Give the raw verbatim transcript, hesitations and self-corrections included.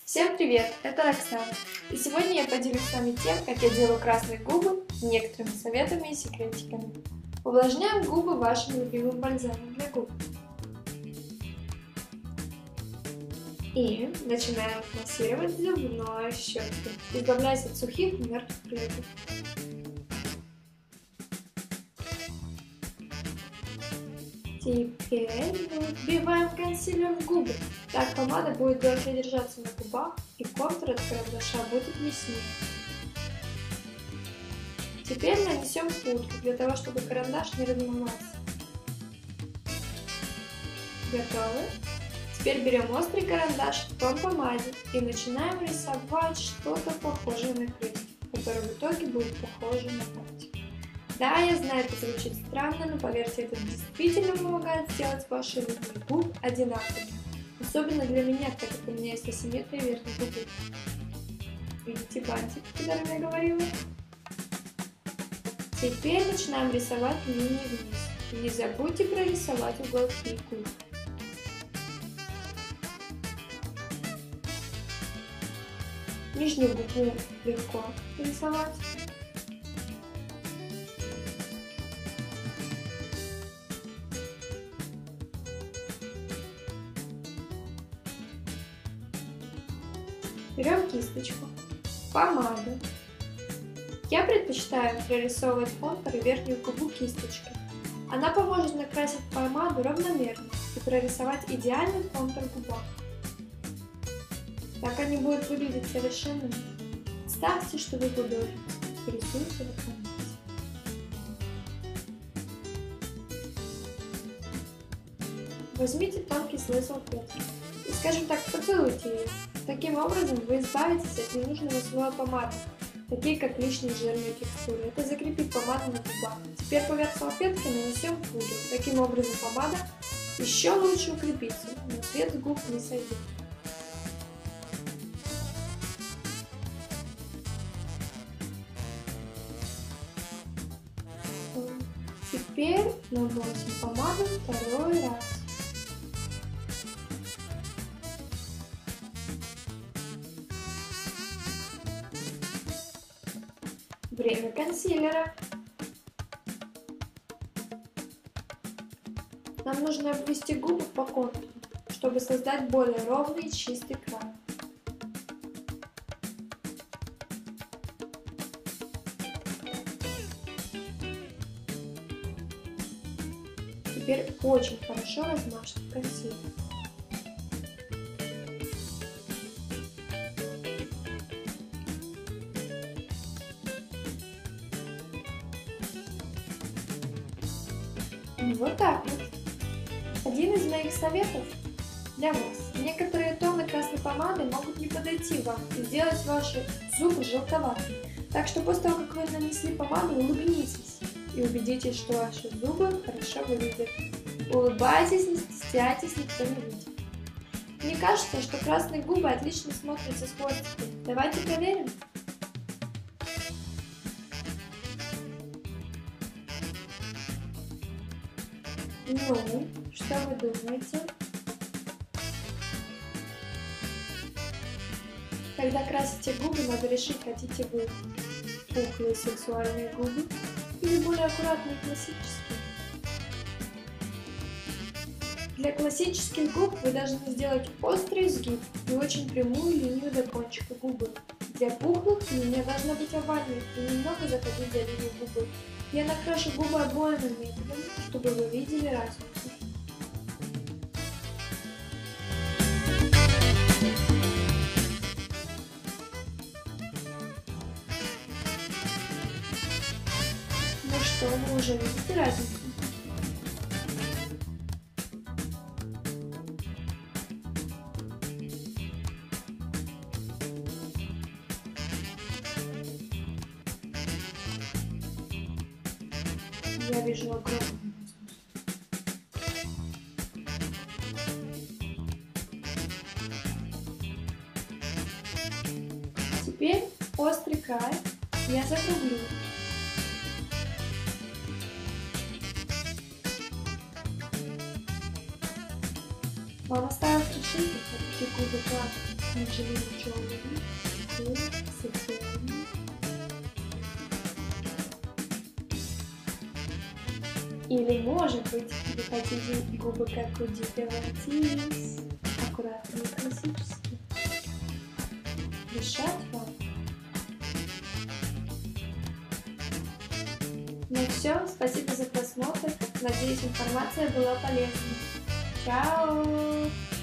Всем привет, это Роксана, и сегодня я поделюсь с вами тем, как я делаю красные губы, некоторыми советами и секретиками. Увлажняем губы вашим любимым бальзамом для губ. И начинаем массировать зубной щеткой, избавляясь от сухих и мертвых клеток. Теперь вбиваем консилер в губы. Так помада будет дольше держаться на губах и контур от карандаша будет яснее. Теперь нанесем пудру, для того, чтобы карандаш не размывался. Готовы? Теперь берем острый карандаш в тон помаде и начинаем рисовать что-то похожее на крестик, который в итоге будет похоже на пальчик. Да, я знаю, это звучит странно, но поверьте, это действительно помогает сделать ваши линии губ одинаковыми. Особенно для меня, так как у меня есть асимметрия верхней губы. Видите бантик, о котором я говорила? Теперь начинаем рисовать линии вниз. Не забудьте прорисовать уголки губ. Нижнюю губу легко рисовать. Берем кисточку, помаду. Я предпочитаю прорисовывать контур и верхнюю губу кисточкой. Она поможет накрасить помаду равномерно и прорисовать идеальный контур губах. Так они будут выглядеть совершенными. Ставьте, что вы художник, рисуйте в помаде. Возьмите тонкий слой салфетки и, скажем так, поцелуйте ее. Таким образом вы избавитесь от ненужного слоя помады, такие как лишние жирные текстуры. Это закрепит помаду на губах. Теперь поверх салфетки нанесем пудру. Таким образом помада еще лучше укрепится, но цвет с губ не сойдет. Теперь наносим помаду второй раз. Время консилера. Нам нужно обвести губы по контуру, чтобы создать более ровный и чистый край. Теперь очень хорошо размажьте консилер. Вот так вот. Один из моих советов для вас. Некоторые тоны красной помады могут не подойти вам и сделать ваши зубы желтоватыми. Так что после того, как вы нанесли помаду, улыбнитесь и убедитесь, что ваши зубы хорошо выглядят. Улыбайтесь, не стесняйтесь, никто не видит. Мне кажется, что красные губы отлично смотрятся с хвостиком. Давайте проверим. Ну, что вы думаете? Когда красите губы, надо решить, хотите вы пухлые сексуальные губы или более аккуратные классические. Для классических губ вы должны сделать острый изгиб и очень прямую линию до кончика губы. Для пухлых линия должна быть овальной и немного заходить за линию губы. Я накрашу губы обоими методами, чтобы вы видели разницу. Ну что, вы уже видите разницу? Я вижу огромную разницу. Теперь острый край я закруглю. Вам осталось решить, как эти губы красить. Анджелина Джоли, такой сексуальный. Или, может быть, вы хотите губы, как у Диппи Латис, аккуратные и классические. Решать вам. Ну все, спасибо за просмотр. Надеюсь, информация была полезна. Чао!